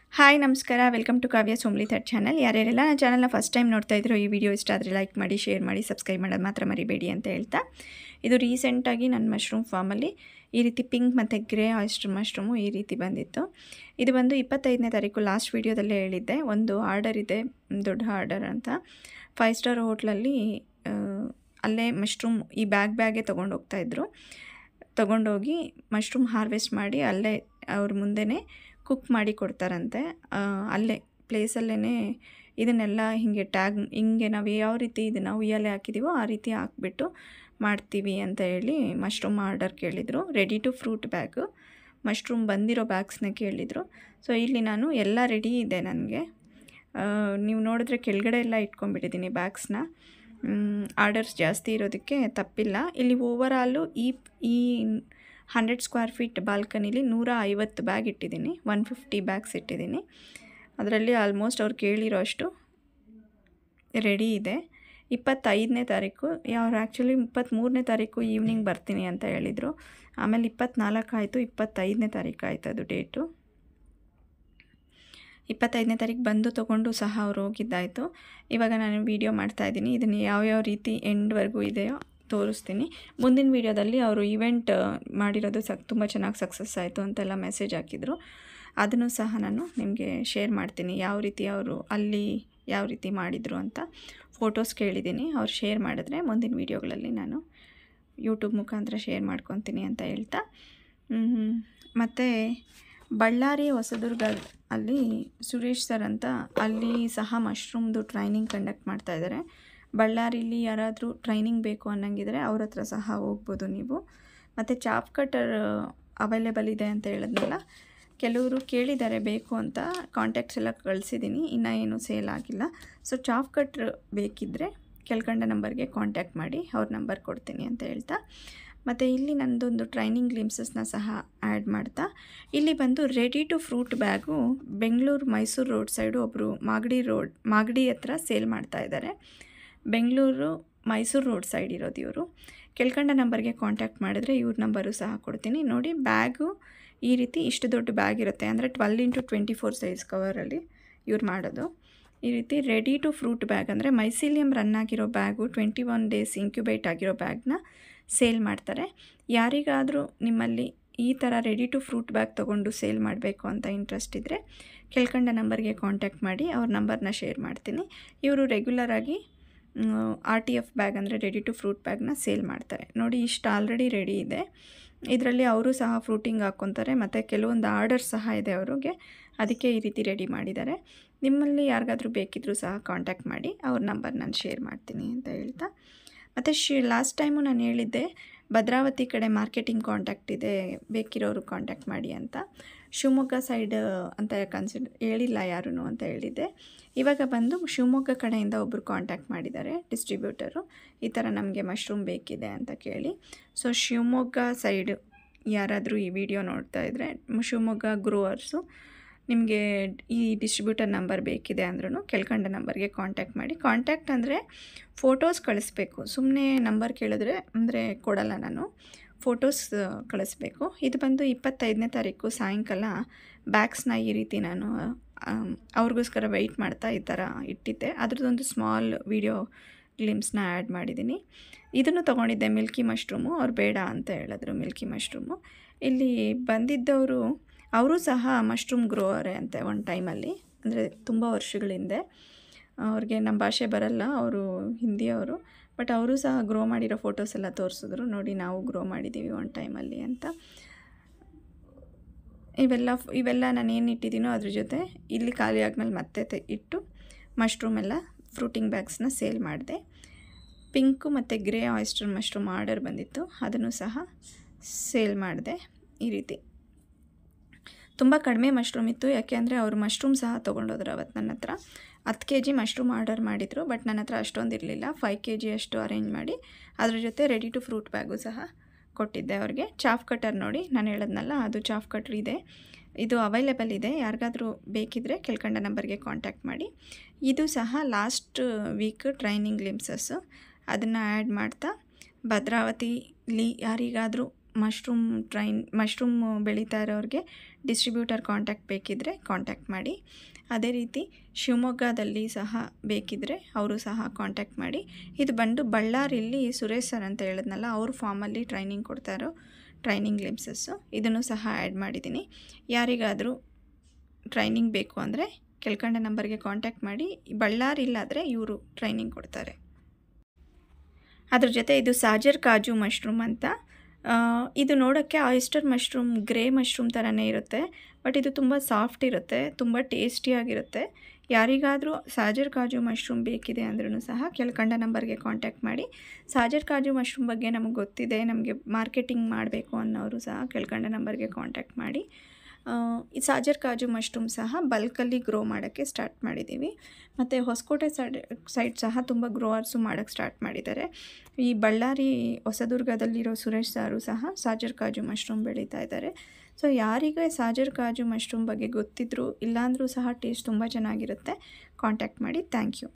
Hi ನಮಸ್ಕಾರ, welcome to Kavya ಸೋಮ್ಲಿ ಥಟ್ ಚಾನಲ್. ಯಾರ್ಯಾರೆಲ್ಲ ನನ್ನ ಚಾನಲ್ನ ಫಸ್ಟ್ ಟೈಮ್ ನೋಡ್ತಾ ಇದ್ರು, ಈ ವಿಡಿಯೋ ಇಷ್ಟ ಆದರೆ ಲೈಕ್ ಮಾಡಿ, ಶೇರ್ ಮಾಡಿ, ಸಬ್ಸ್ಕ್ರೈಬ್ ಮಾಡೋದು ಮಾತ್ರ ಮರಿಬೇಡಿ ಅಂತ ಹೇಳ್ತಾ, ಇದು ರೀಸೆಂಟಾಗಿ ನನ್ನ ಮಶ್ರೂಮ್ ಫಾರ್ಮಲ್ಲಿ ಈ ರೀತಿ ಪಿಂಕ್ ಮತ್ತು ಗ್ರೇ ಆಯಿಸ್ಟರ್ ಮಶ್ರೂಮು ಈ ರೀತಿ ಬಂದಿತ್ತು. ಇದು ಬಂದು 25ನೇ ತಾರೀಕು ಲಾಸ್ಟ್ ವೀಡಿಯೋದಲ್ಲೇ ಹೇಳಿದ್ದೆ. ಒಂದು ಆರ್ಡರ್ ಇದೆ, ದೊಡ್ಡ ಆರ್ಡರ್ ಅಂತ. 5 ಸ್ಟಾರ್ ಹೋಟ್ಲಲ್ಲಿ ಅಲ್ಲೇ ಮಶ್ರೂಮ್ ಈ ಬ್ಯಾಗೆ ತೊಗೊಂಡೋಗ್ತಾಯಿದ್ರು. ತೊಗೊಂಡೋಗಿ ಮಶ್ರೂಮ್ ಹಾರ್ವೆಸ್ಟ್ ಮಾಡಿ ಅಲ್ಲೇ ಅವ್ರ ಮುಂದೆನೇ ಕುಕ್ ಮಾಡಿ ಕೊಡ್ತಾರಂತೆ. ಅಲ್ಲೇ ಪ್ಲೇಸಲ್ಲೇ ಇದನ್ನೆಲ್ಲ ಹೀಗೆ ಟ್ಯಾಗ್ ಹಿಂಗೆ ನಾವು ಯಾವ ರೀತಿ ಇದನ್ನು ಉಯ್ಯಾಲೆ ಹಾಕಿದ್ದೀವೋ ಆ ರೀತಿ ಹಾಕ್ಬಿಟ್ಟು ಮಾಡ್ತೀವಿ ಅಂತ ಹೇಳಿ ಮಶ್ರೂಮ್ ಆರ್ಡರ್ ಕೇಳಿದರು. Ready to fruit bag mushroom ಬಂದಿರೋ ಬ್ಯಾಗ್ಸ್ನ ಕೇಳಿದರು. ಸೊ ಇಲ್ಲಿ ನಾನು ಎಲ್ಲ ರೆಡಿ ಇದೆ ನನಗೆ. ನೀವು ನೋಡಿದ್ರೆ ಕೆಳಗಡೆ ಎಲ್ಲ ಇಟ್ಕೊಂಡ್ಬಿಟ್ಟಿದ್ದೀನಿ ಬ್ಯಾಗ್ಸ್ನ. ಆರ್ಡರ್ಸ್ ಜಾಸ್ತಿ ಇರೋದಕ್ಕೆ ತಪ್ಪಿಲ್ಲ. ಇಲ್ಲಿ ಓವರಾಲು ಈ 100 ಸ್ಕ್ವೇರ್ ಫೀಟ್ ಬಾಲ್ಕನಿಲಿ 150 ಬ್ಯಾಗ್ ಇಟ್ಟಿದ್ದೀನಿ, 150 ಬ್ಯಾಗ್ಸ್ ಇಟ್ಟಿದ್ದೀನಿ. ಅದರಲ್ಲಿ ಆಲ್ಮೋಸ್ಟ್ ಅವ್ರು ಕೇಳಿರೋ ಅಷ್ಟು ರೆಡಿ ಇದೆ. 25ನೇ ತಾರೀಕು ಅವ್ರು ಆ್ಯಕ್ಚುಲಿ 23ನೇ ತಾರೀಕು ಈವ್ನಿಂಗ್ ಬರ್ತೀನಿ ಅಂತ ಹೇಳಿದರು. ಆಮೇಲೆ 24 ಆಯಿತು, 25ನೇ ತಾರೀಕು ಆಯಿತು ಅದು ಡೇಟು. 25ನೇ ತಾರೀಕು ಬಂದು ತೊಗೊಂಡು ಸಹ ಅವ್ರು ಹೋಗಿದ್ದಾಯಿತು. ಇವಾಗ ನಾನು ವೀಡಿಯೋ ಮಾಡ್ತಾಯಿದ್ದೀನಿ. ಇದನ್ನು ಯಾವ್ಯಾವ ರೀತಿ ಎಂಡ್ವರೆಗೂ ಇದೆಯೋ ತೋರಿಸ್ತೀನಿ. ಮುಂದಿನ ವೀಡಿಯೋದಲ್ಲಿ ಅವರು ಇವೆಂಟ್ ಮಾಡಿರೋದು ತುಂಬ ಚೆನ್ನಾಗಿ ಸಕ್ಸಸ್ ಆಯಿತು ಅಂತೆಲ್ಲ ಮೆಸೇಜ್ ಹಾಕಿದರು. ಅದನ್ನು ಸಹ ನಾನು ನಿಮಗೆ ಶೇರ್ ಮಾಡ್ತೀನಿ, ಯಾವ ರೀತಿ ಅವರು ಅಲ್ಲಿ ಯಾವ ರೀತಿ ಮಾಡಿದರು ಅಂತ. ಫೋಟೋಸ್ ಕೇಳಿದ್ದೀನಿ, ಅವ್ರು ಶೇರ್ ಮಾಡಿದ್ರೆ ಮುಂದಿನ ವೀಡಿಯೋಗಳಲ್ಲಿ ನಾನು ಯೂಟ್ಯೂಬ್ ಮುಖಾಂತರ ಶೇರ್ ಮಾಡ್ಕೊತೀನಿ ಅಂತ ಹೇಳ್ತಾ, ಮತ್ತು ಬಳ್ಳಾರಿ ಹೊಸದುರ್ಗ ಅಲ್ಲಿ ಸುರೇಶ್ ಸರ್ ಅಂತ ಅಲ್ಲಿ ಸಹ ಮಶ್ರೂಮ್ದು ಟ್ರೈನಿಂಗ್ ಕಂಡಕ್ಟ್ ಮಾಡ್ತಾಯಿದ್ದಾರೆ. ಬಳ್ಳಾರಿಲಿ ಯಾರಾದರೂ ಟ್ರೈನಿಂಗ್ ಬೇಕು ಅನ್ನಂಗಿದ್ರೆ ಅವ್ರ ಹತ್ರ ಸಹ ಹೋಗ್ಬೋದು ನೀವು. ಮತ್ತು ಚಾಪ್ ಕಟರ್ ಅವೈಲೇಬಲ್ ಇದೆ ಅಂತ ಹೇಳಿದ್ನಲ್ಲ, ಕೆಲವರು ಕೇಳಿದ್ದಾರೆ ಬೇಕು ಅಂತ. ಕಾಂಟ್ಯಾಕ್ಟ್ಸ್ ಎಲ್ಲ ಕಳಿಸಿದ್ದೀನಿ, ಇನ್ನೂ ಏನೂ ಸೇಲ್ ಆಗಿಲ್ಲ. ಸೊ ಚಾಪ್ ಕಟ್ರ್ ಬೇಕಿದ್ದರೆ ಕೆಳಕಂಡ ನಂಬರ್ಗೆ ಕಾಂಟ್ಯಾಕ್ಟ್ ಮಾಡಿ, ಅವ್ರ ನಂಬರ್ ಕೊಡ್ತೀನಿ ಅಂತ ಹೇಳ್ತಾ, ಮತ್ತು ಇಲ್ಲಿ ನನ್ನದೊಂದು ಟ್ರೈನಿಂಗ್ ಗ್ಲಿಮ್ಸಸ್ನ ಸಹ ಆ್ಯಡ್ ಮಾಡ್ತಾ, ಇಲ್ಲಿ ಬಂದು ready to fruit bag Bengaluru Mysuru road side ಒಬ್ಬರು ಮಾಗಡಿ ಹತ್ರ ಸೇಲ್ ಮಾಡ್ತಾಯಿದ್ದಾರೆ. ಬೆಂಗಳೂರು ಮೈಸೂರು ರೋಡ್ ಸೈಡ್ ಇರೋದು ಇವರು. ಕೆಳಕಂಡ ನಂಬರ್ಗೆ ಕಾಂಟ್ಯಾಕ್ಟ್ ಮಾಡಿದ್ರೆ ಇವ್ರ ನಂಬರು ಸಹ ಕೊಡ್ತೀನಿ. ನೋಡಿ, ಬ್ಯಾಗು ಈ ರೀತಿ ಇಷ್ಟು ದೊಡ್ಡ ಬ್ಯಾಗ್ ಇರುತ್ತೆ, ಅಂದರೆ 12x24 ಸೈಜ್ ಕವರಲ್ಲಿ ಇವ್ರು ಮಾಡೋದು. ಈ ರೀತಿ ರೆಡಿ ಟು ಫ್ರೂಟ್ ಬ್ಯಾಗ್ ಅಂದರೆ ಮೈಸೀಲಿಯಂ ರನ್ ಆಗಿರೋ ಬ್ಯಾಗು, 21 ಡೇಸ್ ಇಂಕ್ಯುಬೇಟ್ ಆಗಿರೋ ಬ್ಯಾಗ್ನ ಸೇಲ್ ಮಾಡ್ತಾರೆ. ಯಾರಿಗಾದರೂ ನಿಮ್ಮಲ್ಲಿ ಈ ಥರ ರೆಡಿ ಟು ಫ್ರೂಟ್ ಬ್ಯಾಗ್ ತೊಗೊಂಡು ಸೇಲ್ ಮಾಡಬೇಕು ಅಂತ ಇಂಟ್ರೆಸ್ಟ್ ಇದ್ದರೆ ಕೆಳಕಂಡ ನಂಬರ್ಗೆ ಕಾಂಟ್ಯಾಕ್ಟ್ ಮಾಡಿ, ಅವ್ರ ನಂಬರ್ನ ಶೇರ್ ಮಾಡ್ತೀನಿ. ಇವರು ರೆಗ್ಯುಲರಾಗಿ RTF ಬ್ಯಾಗ್ ಅಂದರೆ ರೆಡಿ ಟು ಫ್ರೂಟ್ ಬ್ಯಾಗ್ನ ಸೇಲ್ ಮಾಡ್ತಾರೆ. ನೋಡಿ, ಇಷ್ಟು ಆಲ್ರೆಡಿ ರೆಡಿ ಇದೆ. ಇದರಲ್ಲಿ ಅವರು ಸಹ ಫ್ರೂಟಿಂಗ್ ಹಾಕ್ಕೊತಾರೆ, ಮತ್ತು ಕೆಲವೊಂದು ಆರ್ಡರ್ ಸಹ ಇದೆ ಅವ್ರಿಗೆ, ಅದಕ್ಕೆ ಈ ರೀತಿ ರೆಡಿ ಮಾಡಿದ್ದಾರೆ. ನಿಮ್ಮಲ್ಲಿ ಯಾರಿಗಾದರೂ ಬೇಕಿದ್ದರೂ ಸಹ ಕಾಂಟ್ಯಾಕ್ಟ್ ಮಾಡಿ, ಅವ್ರ ನಂಬರ್ ನಾನು ಶೇರ್ ಮಾಡ್ತೀನಿ ಅಂತ ಹೇಳ್ತಾ, ಮತ್ತು ಲಾಸ್ಟ್ ಟೈಮು ನಾನು ಹೇಳಿದ್ದೆ ಭದ್ರಾವತಿ ಕಡೆ ಮಾರ್ಕೆಟಿಂಗ್ ಕಾಂಟ್ಯಾಕ್ಟ್ ಇದೆ, ಬೇಕಿರೋರು ಕಾಂಟ್ಯಾಕ್ಟ್ ಮಾಡಿ ಅಂತ. ಶಿವಮೊಗ್ಗ ಸೈಡ್ ಅಂತ ಹೇಳಿಲ್ಲ ಯಾರೂ ಅಂತ ಹೇಳಿದ್ದೆ. ಇವಾಗ ಬಂದು ಶಿವಮೊಗ್ಗ ಕಡೆಯಿಂದ ಒಬ್ಬರು ಕಾಂಟ್ಯಾಕ್ಟ್ ಮಾಡಿದ್ದಾರೆ, ಡಿಸ್ಟ್ರಿಬ್ಯೂಟರು. ಈ ಥರ ನಮಗೆ ಮಶ್ರೂಮ್ ಬೇಕಿದೆ ಅಂತ ಕೇಳಿ. ಸೊ ಶಿವಮೊಗ್ಗ ಸೈಡ್ ಯಾರಾದರೂ ಈ ವಿಡಿಯೋ ನೋಡ್ತಾ ಇದ್ದರೆ, ಶಿವಮೊಗ್ಗ ಗ್ರೋವರ್ಸು, ನಿಮಗೆ ಈ ಡಿಸ್ಟ್ರಿಬ್ಯೂಟರ್ ನಂಬರ್ ಬೇಕಿದೆ ಅಂದ್ರೂ ಕೆಳಕಂಡ ನಂಬರ್ಗೆ ಕಾಂಟ್ಯಾಕ್ಟ್ ಮಾಡಿ. ಕಾಂಟ್ಯಾಕ್ಟ್ ಅಂದರೆ ಫೋಟೋಸ್ ಕಳಿಸ್ಬೇಕು, ಸುಮ್ಮನೆ ನಂಬರ್ ಕೇಳಿದ್ರೆ ಅಂದರೆ ಕೊಡಲ್ಲ ನಾನು, ಫೋಟೋಸ್ ಕಳಿಸ್ಬೇಕು. ಇದು ಬಂದು 25ನೇ ತಾರೀಕು ಸಾಯಂಕಾಲ ಬ್ಯಾಗ್ಸ್ನ ಈ ರೀತಿ ನಾನು ಅವ್ರಿಗೋಸ್ಕರ ವೆಯ್ಟ್ ಮಾಡ್ತಾ ಈ ಥರ ಇಟ್ಟಿದ್ದೆ. ಅದ್ರದ್ದೊಂದು ಸ್ಮಾಲ್ ವಿಡಿಯೋ ಗ್ಲಿಮ್ಸ್ನ ಆ್ಯಡ್ ಮಾಡಿದ್ದೀನಿ. ಇದನ್ನು ತೊಗೊಂಡಿದ್ದೆ, ಮಿಲ್ಕಿ ಮಶ್ರೂಮು. ಅವ್ರು ಬೇಡ ಅಂತ ಹೇಳಿದ್ರು ಮಿಲ್ಕಿ ಮಶ್ರೂಮು. ಇಲ್ಲಿ ಬಂದಿದ್ದವರು ಅವರು ಸಹ ಮಶ್ರೂಮ್ ಗ್ರೋವರೇ ಅಂತೆ ಒಂದು ಟೈಮಲ್ಲಿ, ಅಂದರೆ ತುಂಬ ವರ್ಷಗಳ ಹಿಂದೆ. ಅವ್ರಿಗೆ ನಮ್ಮ ಭಾಷೆ ಬರಲ್ಲ, ಅವರು ಹಿಂದಿಯವರು, ಬಟ್ ಅವರು ಸಹ ಗ್ರೋ ಮಾಡಿರೋ ಫೋಟೋಸ್ ಎಲ್ಲ ತೋರಿಸಿದ್ರು. ನೋಡಿ, ನಾವು ಗ್ರೋ ಮಾಡಿದ್ದೀವಿ ಒಂದು ಟೈಮಲ್ಲಿ ಅಂತ. ಇವೆಲ್ಲ ನಾನು ಏನು ಇಟ್ಟಿದ್ದೀನೋ ಅದ್ರ ಜೊತೆ ಇಲ್ಲಿ ಖಾಲಿ ಆದಮೇಲೆ ಮತ್ತೆ ಇಟ್ಟು ಮಶ್ರೂಮ್ ಎಲ್ಲ ಫ್ರೂಟಿಂಗ್ ಬ್ಯಾಗ್ಸ್ನ ಸೇಲ್ ಮಾಡಿದೆ. ಪಿಂಕು ಮತ್ತು ಗ್ರೇ ಆಯಿಸ್ಟರ್ ಮಶ್ರೂಮ್ ಆರ್ಡರ್ ಬಂದಿತ್ತು, ಅದನ್ನು ಸಹ ಸೇಲ್ ಮಾಡಿದೆ. ಈ ರೀತಿ ತುಂಬ ಕಡಿಮೆ ಮಶ್ರೂಮ್ ಇತ್ತು, ಯಾಕೆ ಅಂದರೆ ಅವರು ಮಶ್ರೂಮ್ ಸಹ ತೊಗೊಂಡೋದ್ರು ಅವತ್ತು ನನ್ನ ಹತ್ರ. 10 kg ಮಶ್ರೂಮ್ ಆರ್ಡರ್ ಮಾಡಿದರು, ಬಟ್ ನನ್ನ ಹತ್ರ ಅಷ್ಟೊಂದು ಇರಲಿಲ್ಲ. 5 kg ಅಷ್ಟು ಅರೇಂಜ್ ಮಾಡಿ ಅದ್ರ ಜೊತೆ ರೆಡಿ ಟು ಫ್ರೂಟ್ ಬ್ಯಾಗು ಸಹ ಕೊಟ್ಟಿದ್ದೆ ಅವ್ರಿಗೆ. ಚಾಫ್ ಕಟರ್ ನೋಡಿ, ನಾನು ಹೇಳಿದ್ನಲ್ಲ ಅದು ಚಾಫ್ ಕಟ್ರ್ ಇದೆ, ಇದು ಅವೈಲೇಬಲ್ ಇದೆ. ಯಾರಿಗಾದರೂ ಬೇಕಿದ್ದರೆ ಕೆಳಕಂಡ ನಂಬರ್ಗೆ ಕಾಂಟ್ಯಾಕ್ಟ್ ಮಾಡಿ. ಇದು ಸಹ ಲಾಸ್ಟ್ ವೀಕ್ ಟ್ರೈನಿಂಗ್ ಗ್ಲಿಮ್ಸಸ್ಸು, ಅದನ್ನು ಆ್ಯಡ್ ಮಾಡ್ತಾ ಭದ್ರಾವತಿಲಿ ಯಾರಿಗಾದರೂ ಮಶ್ರೂಮ್ ಬೆಳೀತಾ ಇರೋರಿಗೆ ಡಿಸ್ಟ್ರಿಬ್ಯೂಟರ್ ಕಾಂಟ್ಯಾಕ್ಟ್ ಬೇಕಿದ್ದರೆ ಕಾಂಟ್ಯಾಕ್ಟ್ ಮಾಡಿ. ಅದೇ ರೀತಿ ಶಿವಮೊಗ್ಗದಲ್ಲಿ ಸಹ ಬೇಕಿದ್ದರೆ ಅವರು ಸಹ ಕಾಂಟ್ಯಾಕ್ಟ್ ಮಾಡಿ. ಇದು ಬಂದು ಬಳ್ಳಾರಿಯಲ್ಲಿ ಸುರೇಶ್ ಸರ್ ಅಂತ ಹೇಳಿದ್ನಲ್ಲ, ಅವರು ಫಾರ್ಮಲ್ಲಿ ಟ್ರೈನಿಂಗ್ ಕೊಡ್ತಾರೋ ಟ್ರೈನಿಂಗ್ ಗ್ಲಿಮ್ಸಸ್ಸು, ಇದನ್ನು ಸಹ ಆ್ಯಡ್ ಮಾಡಿದ್ದೀನಿ. ಯಾರಿಗಾದರೂ ಟ್ರೈನಿಂಗ್ ಬೇಕು ಅಂದರೆ ಕೆಳಕಂಡ ನಂಬರ್ಗೆ ಕಾಂಟ್ಯಾಕ್ಟ್ ಮಾಡಿ. ಬಳ್ಳಾರಿ ಇಲ್ಲಾದರೆ ಇವರು ಟ್ರೈನಿಂಗ್ ಕೊಡ್ತಾರೆ. ಅದ್ರ ಜೊತೆ ಇದು ಸಾಜರ್ ಕಾಜು ಮಶ್ರೂಮ್ ಅಂತ. ಇದು ನೋಡೋಕ್ಕೆ ಆಯಿಸ್ಟರ್ ಮಶ್ರೂಮ್, ಗ್ರೇ ಮಶ್ರೂಮ್ ಥರನೇ ಇರುತ್ತೆ, ಬಟ್ ಇದು ತುಂಬ ಸಾಫ್ಟ್ ಇರುತ್ತೆ, ತುಂಬ ಟೇಸ್ಟಿಯಾಗಿರುತ್ತೆ. ಯಾರಿಗಾದರೂ ಸಾಜರ್ ಕಾಜು ಮಶ್ರೂಮ್ ಬೇಕಿದೆ ಅಂದ್ರೂ ಸಹ ಕೆಳಕಂಡ ನಂಬರ್ಗೆ ಕಾಂಟ್ಯಾಕ್ಟ್ ಮಾಡಿ. ಸಾಜರ್ ಕಾಜು ಮಶ್ರೂಮ್ ಬಗ್ಗೆ ನಮಗೆ ಗೊತ್ತಿದೆ, ನಮಗೆ ಮಾರ್ಕೆಟಿಂಗ್ ಮಾಡಬೇಕು ಅನ್ನೋರು ಸಹ ಕೆಳಕಂಡ ನಂಬರ್ಗೆ ಕಾಂಟ್ಯಾಕ್ಟ್ ಮಾಡಿ. ಈ ಸಾಜರ್ ಕಾಜು ಮಶ್ರೂಮ್ ಸಹ ಬಲ್ಕಲ್ಲಿ ಗ್ರೋ ಮಾಡೋಕ್ಕೆ ಸ್ಟಾರ್ಟ್ ಮಾಡಿದ್ದೀವಿ. ಮತ್ತು ಹೊಸಕೋಟೆ ಸೈಡ್ ಸಹ ತುಂಬ ಗ್ರೋವರ್ಸು ಮಾಡೋಕ್ಕೆ ಸ್ಟಾರ್ಟ್ ಮಾಡಿದ್ದಾರೆ. ಈ ಬಳ್ಳಾರಿ ಹೊಸದುರ್ಗದಲ್ಲಿರೋ ಸುರೇಶ್ ಸಾರು ಸಹ ಸಾಜರ್ ಕಾಜು ಮಶ್ರೂಮ್ ಬೆಳೀತಾ ಇದ್ದಾರೆ. ಸೊ ಯಾರಿಗೆ ಸಾಜರ್ ಕಾಜು ಮಶ್ರೂಮ್ ಬಗ್ಗೆ ಗೊತ್ತಿದ್ದರೂ ಇಲ್ಲಾಂದರೂ ಸಹ ಟೇಸ್ಟ್ ತುಂಬ ಚೆನ್ನಾಗಿರುತ್ತೆ, ಕಾಂಟ್ಯಾಕ್ಟ್ ಮಾಡಿ. Thank you.